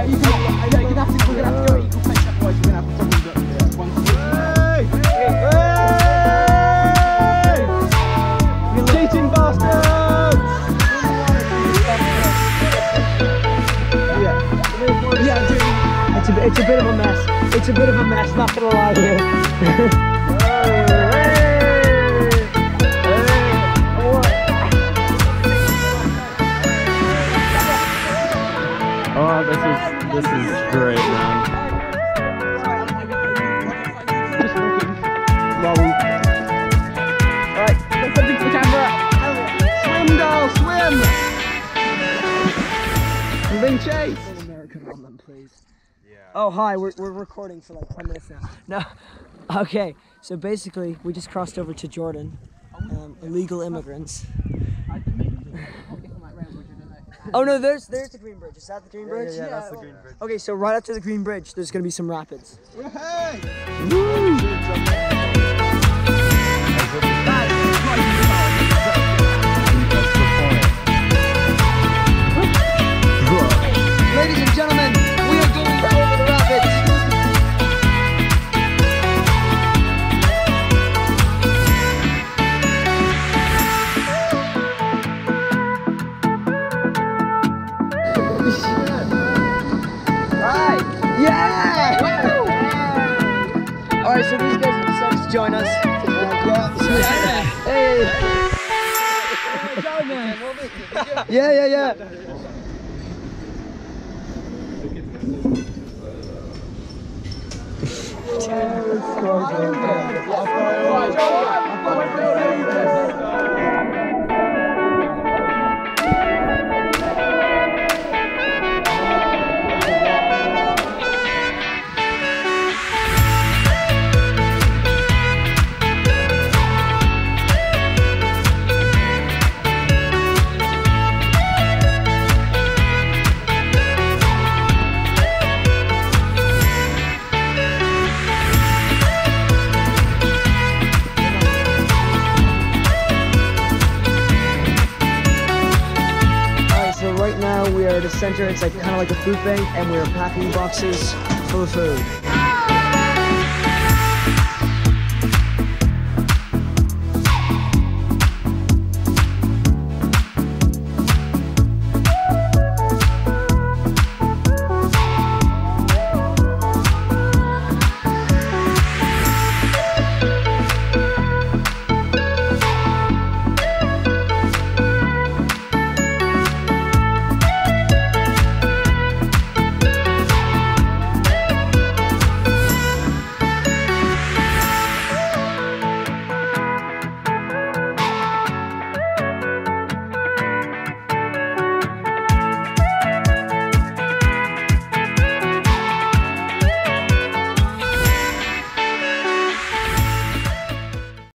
We're gonna have to do it equal pace, otherwise we're gonna have to do it. Cheating bastards! Yeah, it's a bit of a mess. It's a bit of a mess, not gonna lie here. Oh, this is great, man. Alright, get something for the camera. Swim, girl, swim! I'm being chased. American on them, please. Yeah. Oh, hi, we're recording for like 10 minutes now. No. Okay, so basically, we just crossed over to Jordan. Illegal immigrants. Oh no, there's the Green Bridge. Is that the Green Bridge? Yeah, that's the Green Bridge. Okay, so right up to the Green Bridge, there's gonna be some rapids. Hey! Woo! Ladies and gentlemen, we are going over the rapids. Yeah! Alright, so these guys have decided to join us. Hey! Yeah. Right now we are at the center. It's like kind of like a food bank, and we're packing boxes full of food.